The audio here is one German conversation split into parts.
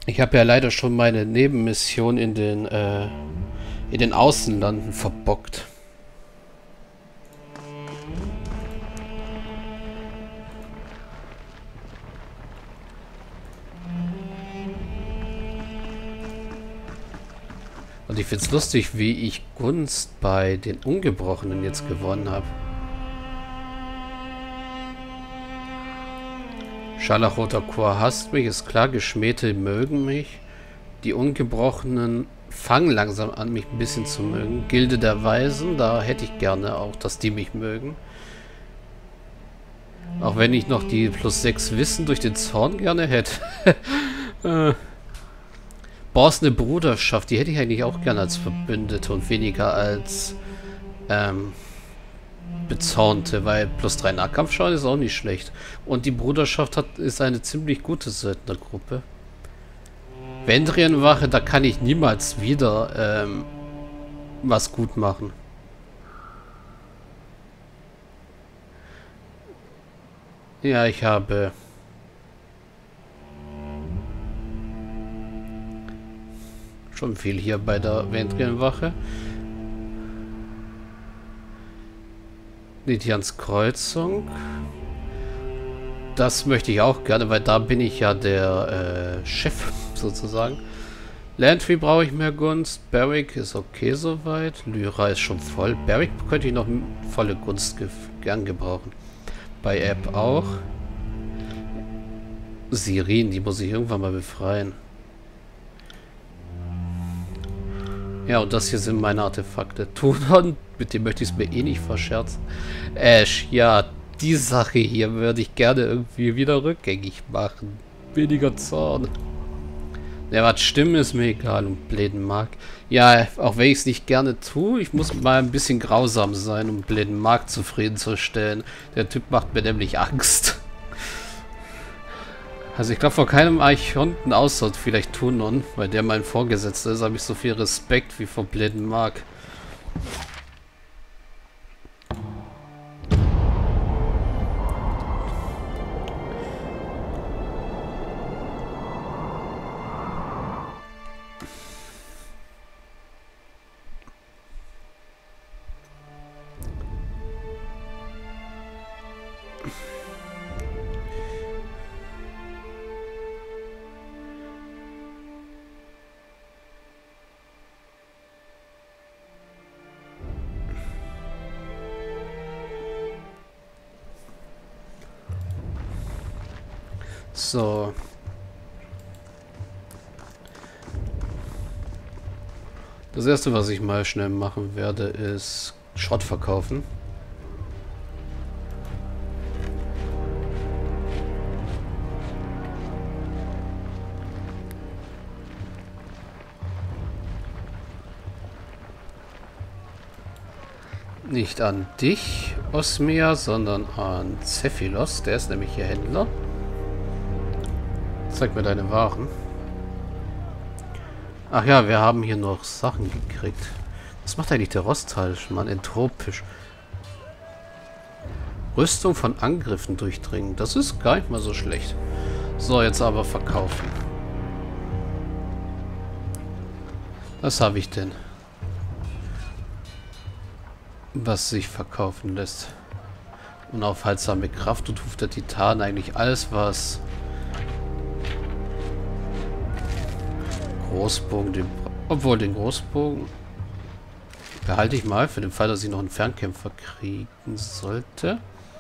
Ich habe ja leider schon meine Nebenmission in den Außenlanden verbockt. Und ich find's lustig, wie ich Gunst bei den Ungebrochenen jetzt gewonnen habe. Scharlachroter Chor hasst mich, ist klar, Geschmähte mögen mich. Die Ungebrochenen fangen langsam an, mich ein bisschen zu mögen. Gilde der Weisen, da hätte ich gerne auch, dass die mich mögen. Auch wenn ich noch die +6 Wissen durch den Zorn gerne hätte. Borsne Bruderschaft, die hätte ich eigentlich auch gerne als Verbündete und weniger als Bezornte, weil +3 Nahkampfschaden ist auch nicht schlecht. Und die Bruderschaft ist eine ziemlich gute Söldnergruppe. Vendrienwache, da kann ich niemals wieder was gut machen. Ja, ich habe schon viel hier bei der Vendrienwache. Lydians Kreuzung. Das möchte ich auch gerne, weil da bin ich ja der Chef sozusagen. Landry brauche ich mehr Gunst. Barrick ist okay soweit. Lyra ist schon voll. Barrick könnte ich noch volle Gunst gern gebrauchen. Bei App auch. Sirin, die muss ich irgendwann mal befreien. Ja, und das hier sind meine Artefakte. Tunon, mit dem möchte ich es mir eh nicht verscherzen. Ash, ja, die Sache hier würde ich gerne irgendwie wieder rückgängig machen. Weniger Zorn. Ja, was Stimmen ist mir egal und Bläden mag. Ja, auch wenn ich es nicht gerne tue, ich muss mal ein bisschen grausam sein, um Bläden mag zufriedenzustellen. Der Typ macht mir nämlich Angst. Also ich glaube vor keinem Archonten außer vielleicht Tunon, weil der mein Vorgesetzter ist, habe ich so viel Respekt wie vor Bläden mag. So. Das erste, was ich mal schnell machen werde, ist Schrott verkaufen. Nicht an dich, Osmia, sondern an Zephilos. Der ist nämlich hier Händler. Zeig mir deine Waren. Ach ja, wir haben hier noch Sachen gekriegt. Was macht eigentlich der Rosthalsmann? Entropisch. Rüstung von Angriffen durchdringen. Das ist gar nicht mal so schlecht. So, jetzt aber verkaufen. Was habe ich denn? Was sich verkaufen lässt. Unaufhaltsame Kraft und Ruf der Titan. Eigentlich alles, was Großbogen, obwohl den Großbogen behalte ich mal für den Fall, dass ich noch einen Fernkämpfer kriegen sollte.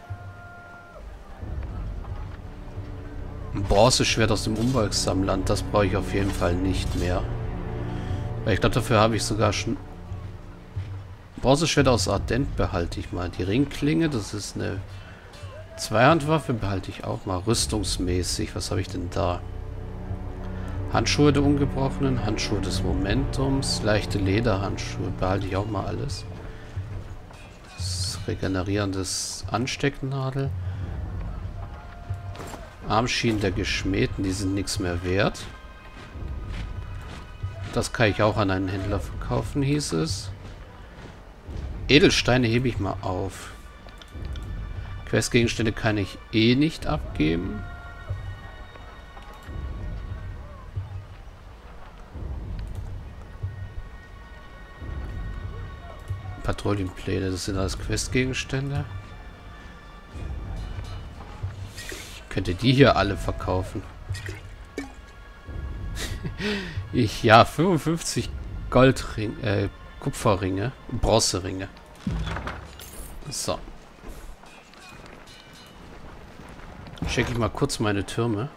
Ein Bronzeschwert aus dem Unbeugsam-Land, das brauche ich auf jeden Fall nicht mehr. Weil ich glaube, dafür habe ich sogar schon Bronzeschwert aus Ardent behalte ich mal. Die Ringklinge, das ist eine Zweihandwaffe, behalte ich auch mal rüstungsmäßig. Was habe ich denn da? Handschuhe der Ungebrochenen, Handschuhe des Momentums, leichte Lederhandschuhe, behalte ich auch mal alles. Das regenerierendes Anstecknadel. Armschienen der Geschmähten, die sind nichts mehr wert. Das kann ich auch an einen Händler verkaufen, hieß es. Edelsteine hebe ich mal auf. Questgegenstände kann ich eh nicht abgeben. Patrouillenpläne, das sind alles Questgegenstände. Ich könnte die hier alle verkaufen. Ja, 55 Goldringe, Kupferringe, Bronzeringe. So. Check ich mal kurz meine Türme.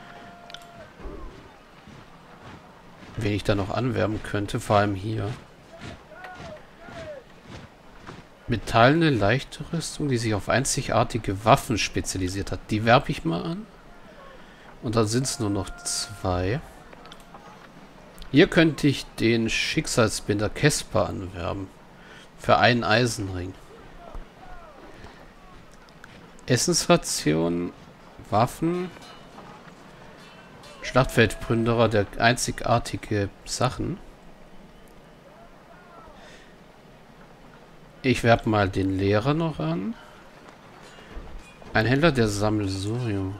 Wen ich da noch anwerben könnte, vor allem hier. Metallene leichte Rüstung, die sich auf einzigartige Waffen spezialisiert hat. Die werbe ich mal an. Und dann sind es nur noch 2. Hier könnte ich den Schicksalsbinder Kesper anwerben. Für einen Eisenring. Essensration, Waffen, Schlachtfeldplünderer, der einzigartige Sachen. Ich werbe mal den Lehrer noch an. Ein Händler der Sammelsurium.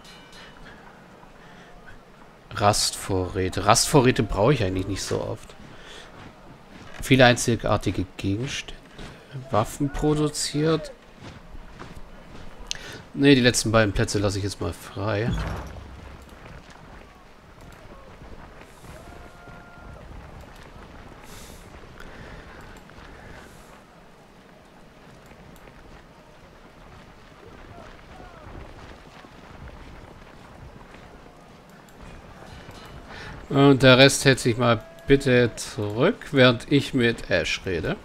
Rastvorräte. Rastvorräte brauche ich eigentlich nicht so oft. Viele einzigartige Gegenstände. Waffen produziert. Ne, die letzten beiden Plätze lasse ich jetzt mal frei. Und der Rest hält sich mal bitte zurück, während ich mit Ash rede.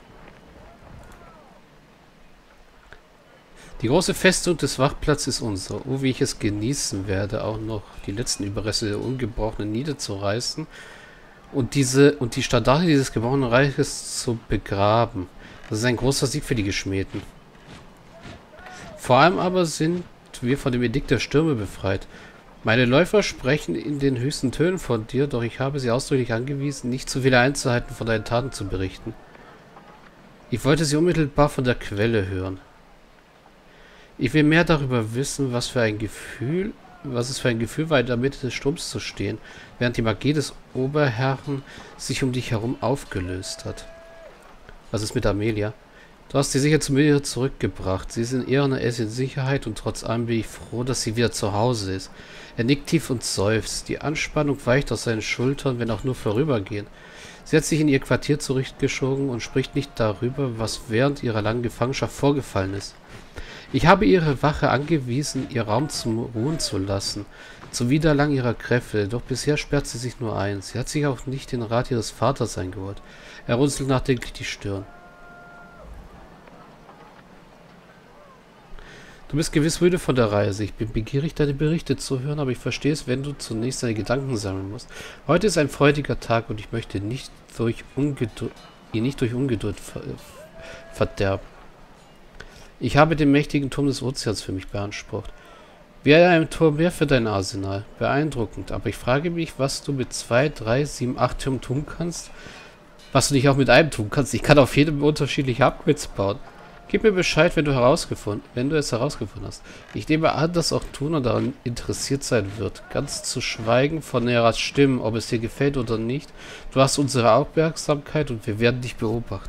Die große Festung des Wachtplatzes ist unser. Oh, wie ich es genießen werde, auch noch die letzten Überreste der Ungebrochenen niederzureißen und die Standarte dieses gebrochenen Reiches zu begraben. Das ist ein großer Sieg für die Geschmähten. Vor allem aber sind wir von dem Edikt der Stürme befreit. Meine Läufer sprechen in den höchsten Tönen von dir, doch ich habe sie ausdrücklich angewiesen, nicht zu viele Einzelheiten von deinen Taten zu berichten. Ich wollte sie unmittelbar von der Quelle hören. Ich will mehr darüber wissen, was es für ein Gefühl war, in der Mitte des Sturms zu stehen, während die Magie des Oberherrn sich um dich herum aufgelöst hat. Was ist mit Amelia? Du hast sie sicher zu mir zurückgebracht. Sie ist in ihrer in Sicherheit und trotz allem bin ich froh, dass sie wieder zu Hause ist. Er nickt tief und seufzt. Die Anspannung weicht aus seinen Schultern, wenn auch nur vorübergehend. Sie hat sich in ihr Quartier zurückgeschoben und spricht nicht darüber, was während ihrer langen Gefangenschaft vorgefallen ist. Ich habe ihre Wache angewiesen, ihr Raum zum Ruhen zu lassen, zum Wiedererlangen ihrer Kräfte, doch bisher sperrt sie sich nur ein. Sie hat sich auch nicht den Rat ihres Vaters eingeholt. Er runzelt nachdenklich die Stirn. Du bist gewiss müde von der Reise. Ich bin begierig, deine Berichte zu hören, aber ich verstehe es, wenn du zunächst deine Gedanken sammeln musst. Heute ist ein freudiger Tag und ich möchte ihn nicht durch Ungeduld verderben. Ich habe den mächtigen Turm des Ozeans für mich beansprucht. Wie ein Turm mehr für dein Arsenal. Beeindruckend, aber ich frage mich, was du mit 2, 3, 7, 8 Türmen tun kannst. Was du nicht auch mit einem tun kannst. Ich kann auf jedem unterschiedliche Upgrades bauen. Gib mir Bescheid, wenn du es herausgefunden hast. Ich nehme an, dass auch Tuna daran interessiert sein wird. Ganz zu schweigen von Neras Stimmen, ob es dir gefällt oder nicht. Du hast unsere Aufmerksamkeit und wir werden dich beobachten.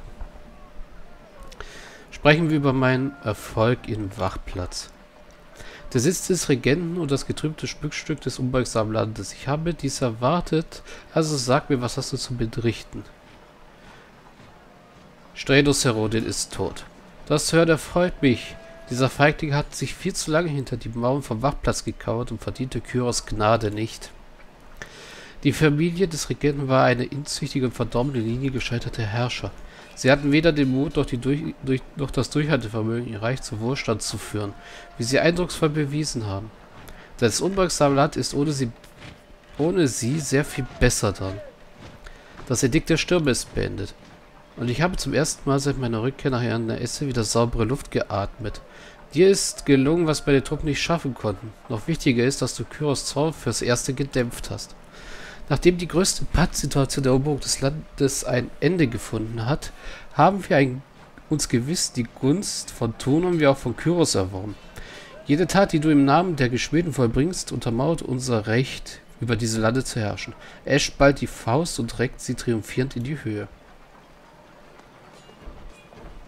Sprechen wir über meinen Erfolg im Wachtplatz. Der Sitz des Regenten und das getrübte Stück des unbeugsamen Landes. Ich habe dies erwartet, also sag mir, was hast du zu berichten? Stratos Herodin ist tot. Das zu hören erfreut mich. Dieser Feigling hat sich viel zu lange hinter die Mauern vom Wachtplatz gekauert und verdiente Kyros Gnade nicht. Die Familie des Regenten war eine inzüchtige und verdorbene Linie gescheiterter Herrscher. Sie hatten weder den Mut noch das Durchhaltevermögen, ihr Reich zu Wohlstand zu führen, wie sie eindrucksvoll bewiesen haben. Das unbeugsame Land ist ohne sie sehr viel besser dran. Das Edikt der Stürme ist beendet. Und ich habe zum ersten Mal seit meiner Rückkehr nach Esse wieder saubere Luft geatmet. Dir ist gelungen, was meine Truppen nicht schaffen konnten. Noch wichtiger ist, dass du Kyros Zorn fürs Erste gedämpft hast. Nachdem die größte Pattsituation der Eroberung des Landes ein Ende gefunden hat, haben wir uns gewiss die Gunst von Tunon wie auch von Kyros erworben. Jede Tat, die du im Namen der Geschmähten vollbringst, untermauert unser Recht, über diese Lande zu herrschen. Ash ballt die Faust und reckt sie triumphierend in die Höhe.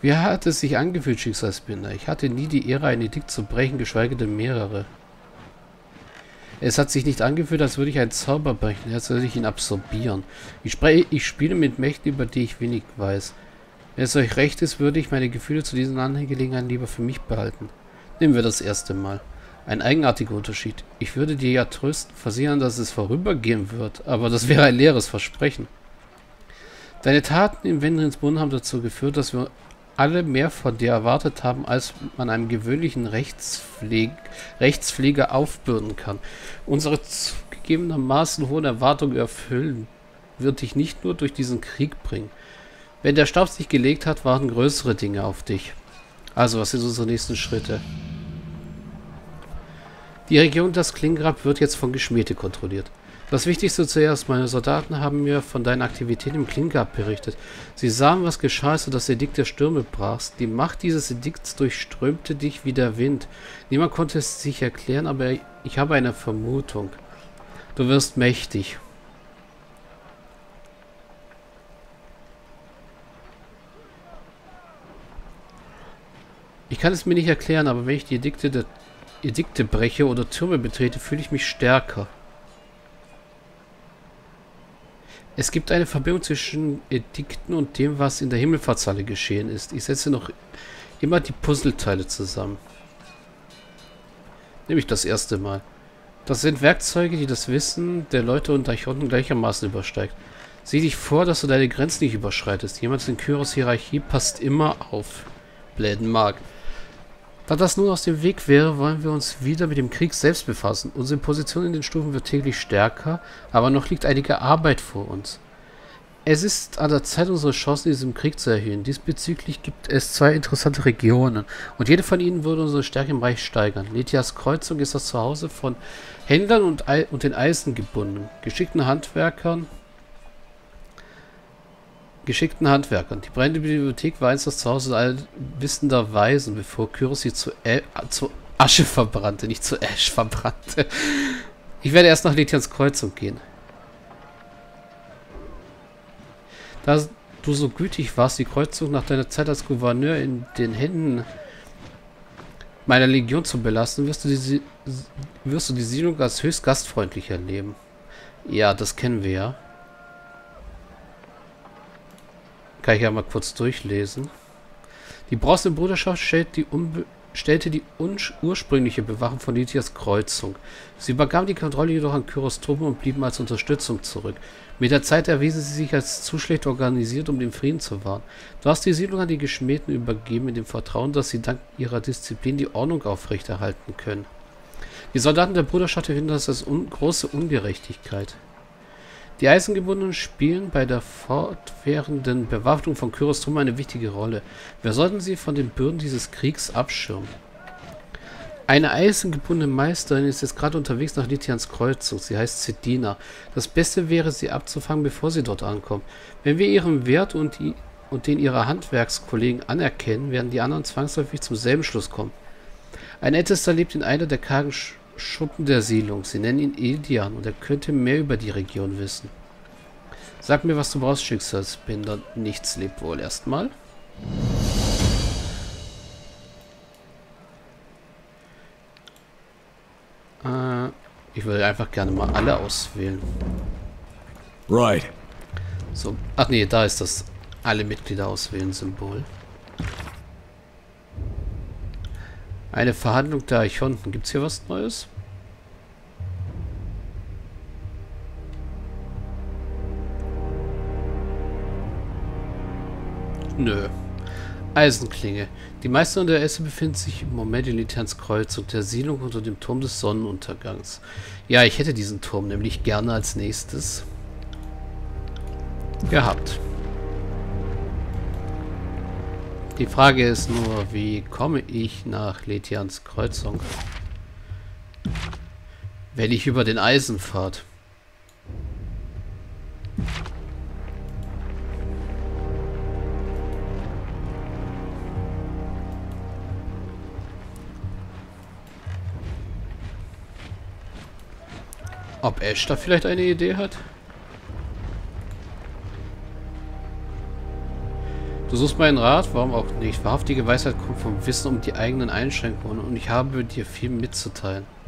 Wie hat es sich angefühlt, Schicksalsbinder? Ich hatte nie die Ehre, ein Edikt zu brechen, geschweige denn mehrere. Es hat sich nicht angefühlt, als würde ich einen Zauber brechen, als würde ich ihn absorbieren. Ich spiele mit Mächten, über die ich wenig weiß. Wenn es euch recht ist, würde ich meine Gefühle zu diesen Angelegenheiten lieber für mich behalten. Nehmen wir das erste Mal. Ein eigenartiger Unterschied. Ich würde dir ja trösten, versichern, dass es vorübergehen wird, aber das wäre ein leeres Versprechen. Deine Taten im Wendrinsbrunnen haben dazu geführt, dass wir alle mehr von dir erwartet haben, als man einem gewöhnlichen Rechtspfleger aufbürden kann. Unsere zugegebenermaßen hohen Erwartungen erfüllen wird dich nicht nur durch diesen Krieg bringen. Wenn der Stab sich gelegt hat, warten größere Dinge auf dich. Also, was sind unsere nächsten Schritte? Die Region das Klingrab wird jetzt von Geschmähte kontrolliert. Das Wichtigste zuerst, meine Soldaten haben mir von deinen Aktivitäten im Klingrab berichtet. Sie sahen, was geschah, als du das Edikt der Stürme brachst. Die Macht dieses Edikts durchströmte dich wie der Wind. Niemand konnte es sich erklären, aber ich habe eine Vermutung. Du wirst mächtig. Ich kann es mir nicht erklären, aber wenn ich die Edikte breche oder Türme betrete, fühle ich mich stärker. Es gibt eine Verbindung zwischen Edikten und dem, was in der Himmelfahrtshalle geschehen ist. Ich setze noch immer die Puzzleteile zusammen. Nämlich das erste Mal. Das sind Werkzeuge, die das Wissen der Leute und Archonten gleichermaßen übersteigt. Sieh dich vor, dass du deine Grenzen nicht überschreitest. Jemand in Kyros Hierarchie passt immer auf. Blädenmark. Da das nun aus dem Weg wäre, wollen wir uns wieder mit dem Krieg selbst befassen. Unsere Position in den Stufen wird täglich stärker, aber noch liegt einige Arbeit vor uns. Es ist an der Zeit, unsere Chancen in diesem Krieg zu erhöhen. Diesbezüglich gibt es 2 interessante Regionen und jede von ihnen würde unsere Stärke im Reich steigern. Lethias Kreuzung ist das Zuhause von Händlern und den Eisengebundenen, geschickten Handwerkern. Die brennende Bibliothek war einst das Zuhause allwissender Weisen, bevor Kyros sie zu Asche verbrannte, nicht zu Ash verbrannte. Ich werde erst nach Lethians Kreuzung gehen. Da du so gütig warst, die Kreuzung nach deiner Zeit als Gouverneur in den Händen meiner Legion zu belassen, wirst du die Siedlung als höchst gastfreundlich erleben. Ja, das kennen wir ja. Kann ich ja mal kurz durchlesen. Die Bronzene Bruderschaft stellte die ursprüngliche Bewachung von Lethias Kreuzung. Sie übergaben die Kontrolle jedoch an Kyros Truppen und blieben als Unterstützung zurück. Mit der Zeit erwiesen sie sich als zu schlecht organisiert, um den Frieden zu wahren. Du hast die Siedlung an die Geschmähten übergeben, in dem Vertrauen, dass sie dank ihrer Disziplin die Ordnung aufrechterhalten können. Die Soldaten der Bruderschaft finden das als große Ungerechtigkeit. Die Eisengebundenen spielen bei der fortwährenden Bewaffnung von Kyros Truppen eine wichtige Rolle. Wir sollten sie von den Bürden dieses Kriegs abschirmen. Eine eisengebundene Meisterin ist jetzt gerade unterwegs nach Lethians Kreuzung. Sie heißt Sedina. Das Beste wäre, sie abzufangen, bevor sie dort ankommt. Wenn wir ihren Wert und den ihrer Handwerkskollegen anerkennen, werden die anderen zwangsläufig zum selben Schluss kommen. Ein Ältester lebt in einer der kargen Schuppen der Siedlung. Sie nennen ihn Eldian und er könnte mehr über die Region wissen. Sag mir, was du brauchst, Schicksalsbinder. Nichts lebt wohl erstmal. Ich würde einfach gerne mal alle auswählen. Right. So, ach nee, da ist das alle Mitglieder auswählen Symbol. Eine Verhandlung der Archonten. Gibt es hier was Neues? Nö. Eisenklinge. Die Meisterin der Esse befindet sich im Moment in Lethians Kreuzung, der Siedlung unter dem Turm des Sonnenuntergangs. Ja, ich hätte diesen Turm nämlich gerne als nächstes gehabt. Die Frage ist nur, wie komme ich nach Lethians Kreuzung? Wenn ich über den Eisenpfad. Ob Ash da vielleicht eine Idee hat? Du suchst meinen Rat? Warum auch nicht? Wahrhaftige Weisheit kommt vom Wissen um die eigenen Einschränkungen und ich habe dir viel mitzuteilen.